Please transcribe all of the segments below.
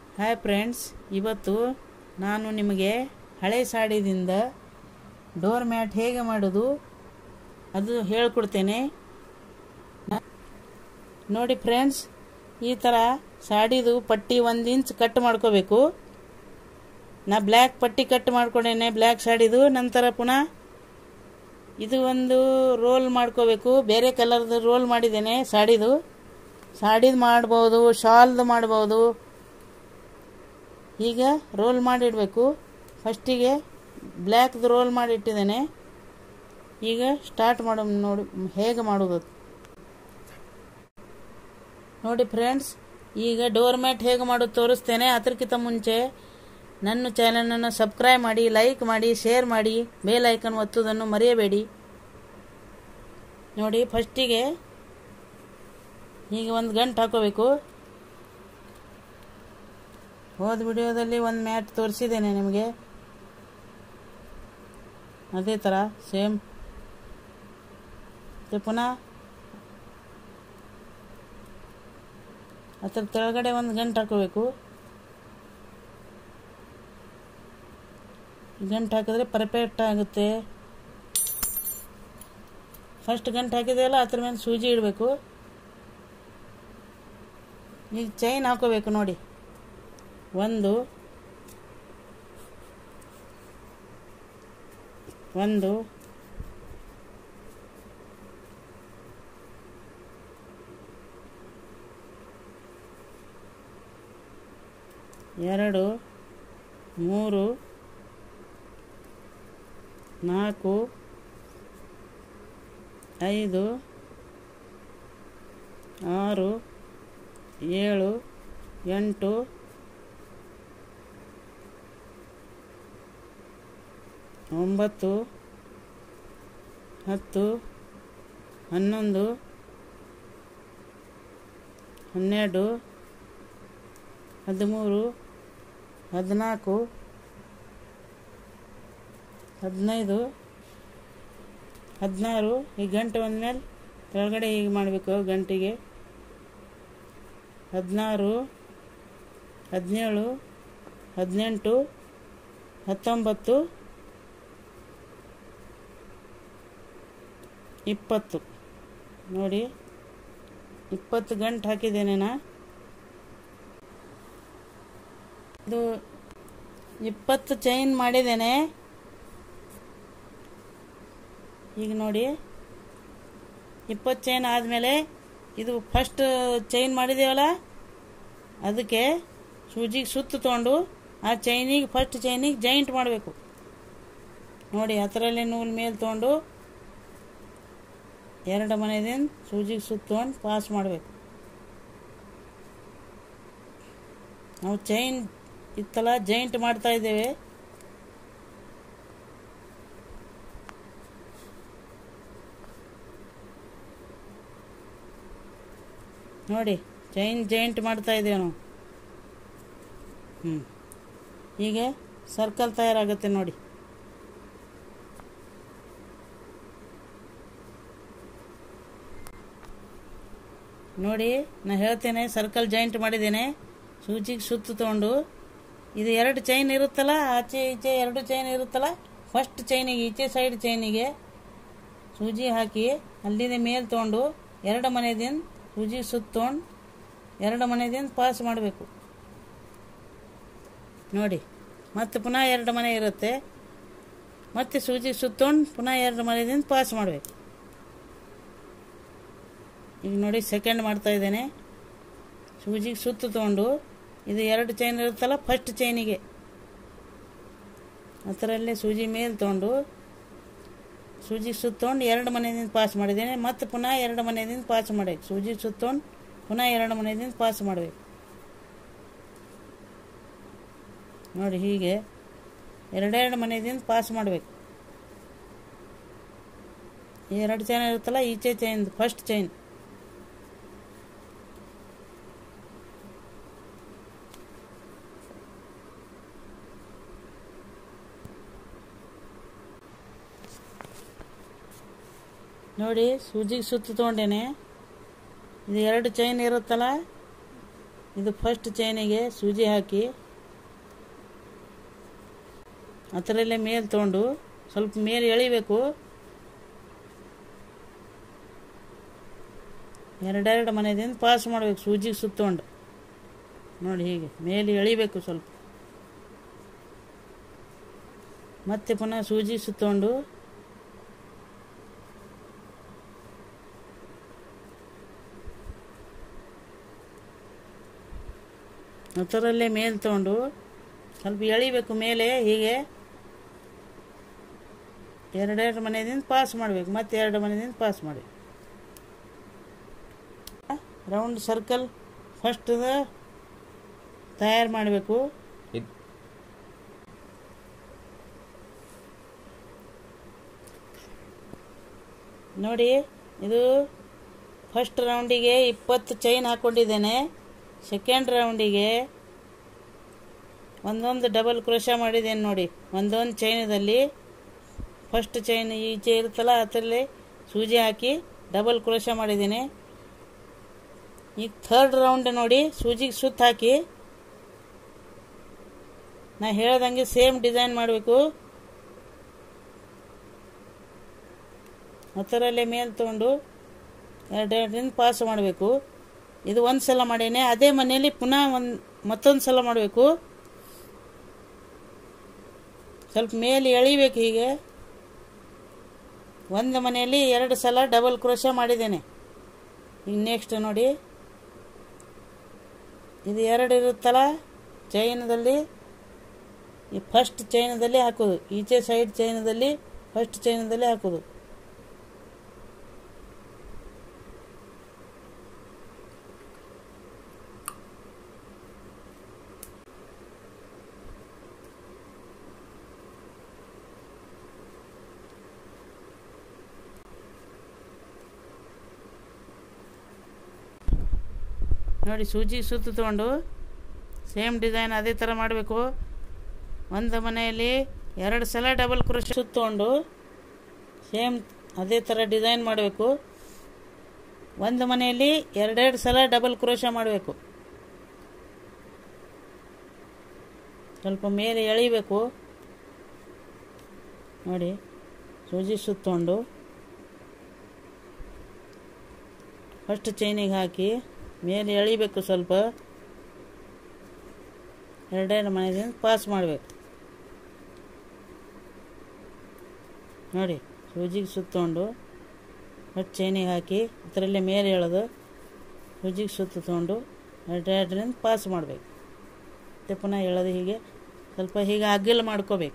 Hi friends, ಇವತ್ತು ನಾನು ನಿಮಗೆ ಹಳೆ ಸಾಡಿದಿಂದ ಡೋರ್ ಮ್ಯಾಟ್ ಹೇಗೆ ಮಾಡೋದು ಅದು ಹೇಳ್ಕೊಡ್ತೇನೆ. ನೋಡಿ ಫ್ರೆಂಡ್ಸ್, ಈ ಥರ ಸಾಡಿದು ಪಟ್ಟಿ 1 ಇಂಚ್ ಕಟ್ ಮಾಡ್ಕೋಬೇಕು. ನಾ ಬ್ಲ್ಯಾಕ್ ಪಟ್ಟಿ ಕಟ್ ಮಾಡ್ಕೊಂಡೇನೆ, ಬ್ಲ್ಯಾಕ್ ಸಾಡಿದು. ನಂತರ ಪುನಃ ಇದು ಒಂದು ರೋಲ್ ಮಾಡ್ಕೋಬೇಕು. ಬೇರೆ ಕಲರ್ದು ರೋಲ್ ಮಾಡಿದ್ದೇನೆ. ಸಾಡಿದು ಮಾಡ್ಬೋದು, ಶಾಲ್ದು ಮಾಡ್ಬೋದು. ಈಗ ರೋಲ್ ಮಾಡಿಡಬೇಕು. ಫಸ್ಟಿಗೆ ಬ್ಲ್ಯಾಕ್ದು ರೋಲ್ ಮಾಡಿಟ್ಟಿದ್ದೇನೆ. ಈಗ ಸ್ಟಾರ್ಟ್ ನೋಡಿ ಹೇಗೆ ಮಾಡೋದು ನೋಡಿ ಫ್ರೆಂಡ್ಸ್. ಈಗ ಡೋರ್ ಮ್ಯಾಟ್ ಹೇಗೆ ಮಾಡೋದು ತೋರಿಸ್ತೇನೆ. ಅದಕ್ಕಿಂತ ಮುಂಚೆ ನನ್ನ ಚಾನಲನ್ನು ಸಬ್ಸ್ಕ್ರೈಬ್ ಮಾಡಿ, ಲೈಕ್ ಮಾಡಿ, ಶೇರ್ ಮಾಡಿ, ಬೆಲ್ ಐಕನ್ ಒತ್ತುವುದನ್ನು ಮರೆಯಬೇಡಿ. ನೋಡಿ, ಫಸ್ಟಿಗೆ ಈಗ ಒಂದು ಗಂಟು ಹಾಕೋಬೇಕು. ಹೋದ ವಿಡಿಯೋದಲ್ಲಿ ಒಂದು ಮ್ಯಾಟ್ ತೋರಿಸಿದ್ದೇನೆ ನಿಮಗೆ, ಅದೇ ಥರ ಸೇಮ್. ಪುನಃ ಅದರ ಕೆಳಗಡೆ ಒಂದು ಗಂಟು ಹಾಕೋಬೇಕು. ಗಂಟು ಹಾಕಿದ್ರೆ ಪರ್ಫೆಕ್ಟ್ ಆಗುತ್ತೆ. ಫಸ್ಟ್ ಗಂಟು ಹಾಕಿದೆಯಲ್ಲ, ಅದ್ರ ಮೇಲೆ ಸೂಜಿ ಇಡಬೇಕು. ಈಗ ಚೈನ್ ಹಾಕೋಬೇಕು. ನೋಡಿ, 1 2 3 4 5 6 7 8 9 10 11 12 13 14 15 16. ಈ ಗಂಟೆ ಒಂದ್ಮೇಲೆ ಕೆಳಗಡೆ ಹೀಗೆ ಮಾಡಬೇಕು. ಗಂಟೆಗೆ 16 17 18 19 20. ನೋಡಿ, 20 ಗಂಟು ಹಾಕಿದ್ದೇನೆ ನಾ. ಇದು 20 ಚೈನ್ ಮಾಡಿದ್ದೇನೆ. ಈಗ ನೋಡಿ, 20 ಚೈನ್ ಆದಮೇಲೆ ಇದು ಫಸ್ಟ್ ಚೈನ್ ಮಾಡಿದೇವಲ್ಲ, ಅದಕ್ಕೆ ಸೂಜಿಗೆ ಸುತ್ತು ತೊಗೊಂಡು ಆ ಚೈನಿಗೆ ಫಸ್ಟ್ ಚೈನಿಗೆ ಜಾಯಿಂಟ್ ಮಾಡಬೇಕು. ನೋಡಿ, ಅದರಲ್ಲೇ ನೂಲು ಮೇಲೆ ತೊಗೊಂಡು 2 ಮನೆದಿಂದ ಸೂಜಿಗೆ ಸುತ್ತಕೊಂಡು ಪಾಸ್ ಮಾಡಬೇಕು. ನಾವು ಚೈನ್ ಇತ್ತಲ್ಲ ಜಾಯಿಂಟ್ ಮಾಡ್ತಾ ಇದ್ದೇವೆ. ನೋಡಿ, ಚೈನ್ ಜಾಯಿಂಟ್ ಮಾಡ್ತಾ ಇದ್ದೇವೆ ನಾವು. ಈಗ ಸರ್ಕಲ್ ತಯಾರಾಗುತ್ತೆ. ನೋಡಿ, ನಾ ಹೇಳ್ತೇನೆ. ಸರ್ಕಲ್ ಜಾಯಿಂಟ್ ಮಾಡಿದ್ದೇನೆ. ಸೂಜಿಗೆ ಸುತ್ತು ತಗೊಂಡು ಇದು 2 ಚೈನ್ ಇರುತ್ತಲ್ಲ, ಆಚೆ ಈಚೆ 2 ಚೈನ್ ಇರುತ್ತಲ್ಲ, ಫಸ್ಟ್ ಚೈನಿಗೆ ಈಚೆ ಸೈಡ್ ಚೈನಿಗೆ ಸೂಜಿ ಹಾಕಿ ಅಲ್ಲಿಂದ ಮೇಲೆ ತೊಗೊಂಡು 2 ಮನೆದಿಂದ ಸೂಜಿ ಸುತ್ತಕೊಂಡು 2 ಮನೆದಿಂದ ಪಾಸ್ ಮಾಡಬೇಕು. ನೋಡಿ, ಮತ್ತೆ ಪುನಃ 2 ಮನೆ ಇರುತ್ತೆ. ಮತ್ತೆ ಸೂಜಿ ಸುತ್ತಕೊಂಡು ಪುನಃ 2 ಮನೆದಿಂದ ಪಾಸ್ ಮಾಡಬೇಕು. ಈಗ ನೋಡಿ, ಸೆಕೆಂಡ್ ಮಾಡ್ತಾ ಇದ್ದೇನೆ. ಸೂಜಿಗೆ ಸುತ್ತು ತೊಗೊಂಡು ಇದು 2 ಚೈನ್ ಇರುತ್ತಲ್ಲ, ಫಸ್ಟ್ ಚೈನಿಗೆ ಅದರಲ್ಲೇ ಸೂಜಿ ಮೇಲೆ ತೊಗೊಂಡು ಸೂಜಿ ಸುತ್ತಕೊಂಡು 2 ಮನೆಯಿಂದ ಪಾಸ್ ಮಾಡಿದ್ದೇನೆ. ಮತ್ತೆ ಪುನಃ 2 ಮನೆಯಿಂದ ಪಾಸ್ ಮಾಡಬೇಕು. ಸೂಜಿ ಸುತ್ತಕೊಂಡು ಪುನಃ 2 ಮನೆಯಿಂದ ಪಾಸ್ ಮಾಡಬೇಕು. ನೋಡಿ, ಹೀಗೆ 2 ಮನೆಯಿಂದ ಪಾಸ್ ಮಾಡಬೇಕು. ಈ 2 ಚೈನ್ ಇರುತ್ತಲ್ಲ, ಈಚೆ ಚೈನ್ ಫಸ್ಟ್ ಚೈನ್. ನೋಡಿ, ಸೂಜಿಗೆ ಸುತ್ತು ತೊಗೊಂಡೇನೆ. ಇದು 2 ಚೈನ್ ಇರುತ್ತಲ್ಲ, ಇದು ಫಸ್ಟ್ ಚೈನಿಗೆ ಸೂಜಿ ಹಾಕಿ ಅದರಲ್ಲೇ ಮೇಲೆ ತೊಗೊಂಡು ಸ್ವಲ್ಪ ಮೇಲೆ ಎಳಿಬೇಕು. ಎರಡೆರಡು ಮನೆದಿಂದ ಪಾಸ್ ಮಾಡಬೇಕು ಸೂಜಿಗೆ ಸುತ್ತಕೊಂಡು. ನೋಡಿ ಹೀಗೆ ಮೇಲೆ ಎಳಿಬೇಕು ಸ್ವಲ್ಪ. ಮತ್ತೆ ಪುನಃ ಸೂಜಿ ಸುತ್ತಕೊಂಡು ಅದರಲ್ಲೇ ಮೇಲೆ ತೊಗೊಂಡು ಸ್ವಲ್ಪ ಎಳಿಬೇಕು ಮೇಲೆ ಹೀಗೆ. ಎರಡೆರಡು ಮನೆಯಿಂದ ಪಾಸ್ ಮಾಡಬೇಕು. ಮತ್ತೆ ಎರಡು ಮನೆಯಿಂದ ಪಾಸ್ ಮಾಡಿ ರೌಂಡ್ ಸರ್ಕಲ್ ಫಸ್ಟ್ ತಯಾರು ಮಾಡಬೇಕು. ನೋಡಿ ಇದು ಫಸ್ಟ್ ರೌಂಡಿಗೆ 20 ಚೈನ್ ಹಾಕ್ಕೊಂಡಿದ್ದೇನೆ. ಸೆಕೆಂಡ್ ರೌಂಡಿಗೆ ಒಂದೊಂದು ಡಬಲ್ ಕ್ರೋಶಾ ಮಾಡಿದ್ದೇನೆ. ನೋಡಿ ಒಂದೊಂದು ಚೈನದಲ್ಲಿ ಫಸ್ಟ್ ಚೈನ್ ಈಚೆ ಇರುತ್ತಲ್ಲ ಅದರಲ್ಲಿ ಸೂಜಿ ಹಾಕಿ ಡಬಲ್ ಕ್ರೋಶಾ ಮಾಡಿದ್ದೇನೆ. ಈಗ ಥರ್ಡ್ ರೌಂಡ್ ನೋಡಿ ಸೂಜಿಗೆ ಸುತ್ತ ಹಾಕಿ ನಾ ಹೇಳ್ದಂಗೆ ಸೇಮ್ ಡಿಸೈನ್ ಮಾಡಬೇಕು. ಅದರಲ್ಲೇ ಮೇಲೆ ತೊಗೊಂಡು ಎರಡೆರಡರಿಂದ ಪಾಸ್ ಮಾಡಬೇಕು. ಇದು ಒಂದು ಸಲ ಮಾಡೇನೆ. ಅದೇ ಮನೆಯಲ್ಲಿ ಪುನಃ ಮತ್ತೊಂದು ಸಲ ಮಾಡಬೇಕು. ಸ್ವಲ್ಪ ಮೇಲೆ ಎಳಿಬೇಕು ಹೀಗೆ. ಒಂದು ಮನೆಯಲ್ಲಿ 2 ಸಲ ಡಬಲ್ ಕ್ರೋಶಾ ಮಾಡಿದ್ದೇನೆ. ಈಗ ನೆಕ್ಸ್ಟ್ ನೋಡಿ ಇದು 2 ಇರುತ್ತಲ್ಲ ಚೈನದಲ್ಲಿ, ಈ ಫಸ್ಟ್ ಚೈನದಲ್ಲಿ ಹಾಕೋದು. ಈಚೆ ಸೈಡ್ ಚೈನದಲ್ಲಿ ಫಸ್ಟ್ ಚೈನದಲ್ಲಿ ಹಾಕೋದು. ನೋಡಿ ಸೂಜಿ ಸುತ್ತು ತೊಗೊಂಡು ಸೇಮ್ ಡಿಸೈನ್ ಅದೇ ಥರ ಮಾಡಬೇಕು. ಒಂದು ಮನೆಯಲ್ಲಿ 2 ಸಲ ಡಬಲ್ ಕ್ರೋಶೆ ಸುತ್ತಕೊಂಡು ಸೇಮ್ ಅದೇ ಥರ ಡಿಸೈನ್ ಮಾಡಬೇಕು. ಒಂದು ಮನೆಯಲ್ಲಿ 2 ಸಲ ಡಬಲ್ ಕ್ರೋಶೆ ಮಾಡಬೇಕು. ಸ್ವಲ್ಪ ಮೇಲೆ ಎಳಿಬೇಕು. ನೋಡಿ ಸೂಜಿ ಸುತ್ತಕೊಂಡು ಫಸ್ಟ್ ಚೈನಿಗೆ ಹಾಕಿ ಮೇಲೆ ಎಳಿಬೇಕು. ಸ್ವಲ್ಪ ಎರಡೆರಡು ಮನೆಯಿಂದ ಪಾಸ್ ಮಾಡಬೇಕು. ನೋಡಿ ಸೂಜಿಗೆ ಸುತ್ತಕೊಂಡು ಫಸ್ಟ್ ಚೈನಿಗೆ ಹಾಕಿ ಅದರಲ್ಲೇ ಮೇಲೆ ಎಳೆದು ಸೂಜಿಗೆ ಸುತ್ತಕೊಂಡು ಎರಡೆರಡರಿಂದ ಪಾಸ್ ಮಾಡಬೇಕು. ಮತ್ತೆ ಪುನಃ ಎಳೆದು ಹೀಗೆ ಸ್ವಲ್ಪ ಹೀಗೆ ಅಗ್ಗಿಲು ಮಾಡ್ಕೋಬೇಕು.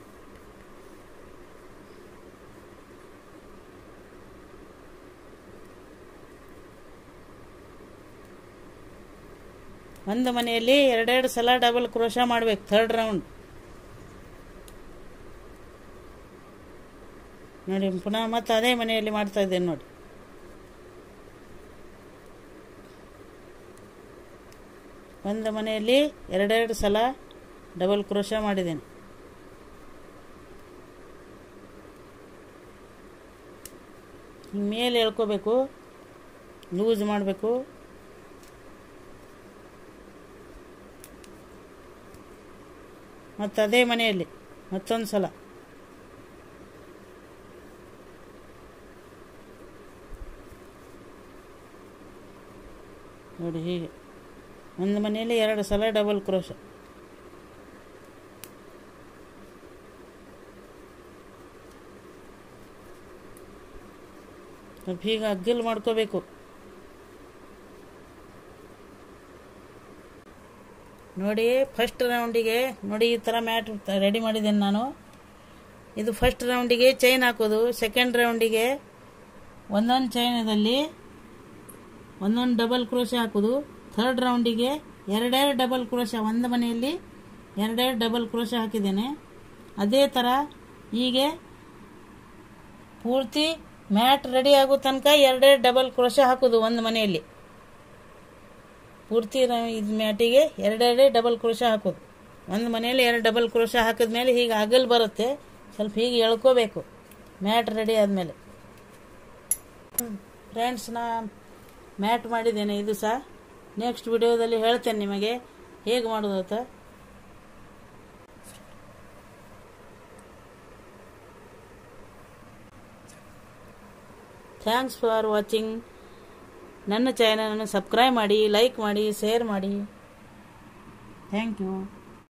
ಒಂದು ಮನೆಯಲ್ಲಿ 2 ಸಲ ಡಬಲ್ ಕ್ರೋಶಾ ಮಾಡಬೇಕು. ಥರ್ಡ್ ರೌಂಡ್ ನೋಡಿ ಪುನಃ ಮತ್ತೆ ಅದೇ ಮನೆಯಲ್ಲಿ ಮಾಡ್ತಾ ಇದ್ದೇನೆ. ನೋಡಿ ಒಂದು ಮನೆಯಲ್ಲಿ 2 ಸಲ ಡಬಲ್ ಕ್ರೋಶಾ ಮಾಡಿದ್ದೇನೆ. ಮೇಲೆ ಎಳ್ಕೋಬೇಕು, ಲೂಸ್ ಮಾಡಬೇಕು. ಮತ್ತು ಅದೇ ಮನೆಯಲ್ಲಿ ಮತ್ತೊಂದು ಸಲ ನೋಡಿ ಹೀಗೆ ಒಂದು ಮನೆಯಲ್ಲಿ 2 ಸಲ ಡಬಲ್ ಕ್ರೋಶ. ಸ್ವಲ್ಪ ಹೀಗೆ ಅಗ್ಗಿಲ್ ಮಾಡ್ಕೋಬೇಕು. ನೋಡಿ ಫಸ್ಟ್ ರೌಂಡಿಗೆ ನೋಡಿ ಈ ಥರ ಮ್ಯಾಟ್ ರೆಡಿ ಮಾಡಿದ್ದೇನೆ ನಾನು. ಇದು ಫಸ್ಟ್ ರೌಂಡಿಗೆ ಚೈನ್ ಹಾಕೋದು. ಸೆಕೆಂಡ್ ರೌಂಡಿಗೆ ಒಂದೊಂದು ಚೈನದಲ್ಲಿ ಒಂದೊಂದು ಡಬಲ್ ಕ್ರೋಶೆ ಹಾಕೋದು. ಥರ್ಡ್ ರೌಂಡಿಗೆ 2 ಡಬಲ್ ಕ್ರೋಶೆ. ಒಂದು ಮನೆಯಲ್ಲಿ 2 ಡಬಲ್ ಕ್ರೋಶೆ ಹಾಕಿದ್ದೇನೆ. ಅದೇ ಥರ ಹೀಗೆ ಪೂರ್ತಿ ಮ್ಯಾಟ್ ರೆಡಿ ಆಗೋ ತನಕ 2 ಡಬಲ್ ಕ್ರೋಶೆ ಹಾಕೋದು. ಒಂದು ಮನೆಯಲ್ಲಿ ಪೂರ್ತಿ ಇದು ಮ್ಯಾಟಿಗೆ 2 ಡಬಲ್ ಕ್ರೋಶೆ ಹಾಕೋದು. ಒಂದು ಮನೆಯಲ್ಲಿ 2 ಡಬಲ್ ಕ್ರೋಶೆ ಹಾಕಿದ್ಮೇಲೆ ಹೀಗೆ ಅಗಲ್ ಬರುತ್ತೆ. ಸ್ವಲ್ಪ ಹೀಗೆ ಎಳ್ಕೋಬೇಕು ಮ್ಯಾಟ್ ರೆಡಿ ಆದಮೇಲೆ. ಫ್ರೆಂಡ್ಸ್ ನಾ ಮ್ಯಾಟ್ ಮಾಡಿದ್ದೇನೆ. ಇದು ಸಹ ನೆಕ್ಸ್ಟ್ ವಿಡಿಯೋದಲ್ಲಿ ಹೇಳ್ತೇನೆ ನಿಮಗೆ ಹೇಗೆ ಮಾಡೋದು ಅಂತ. Thanks for watching. ನನ್ನ ಚಾನಲನ್ನು ಸಬ್ಸ್ಕ್ರೈಬ್ ಮಾಡಿ, ಲೈಕ್ ಮಾಡಿ, ಶೇರ್ ಮಾಡಿ. Thank you.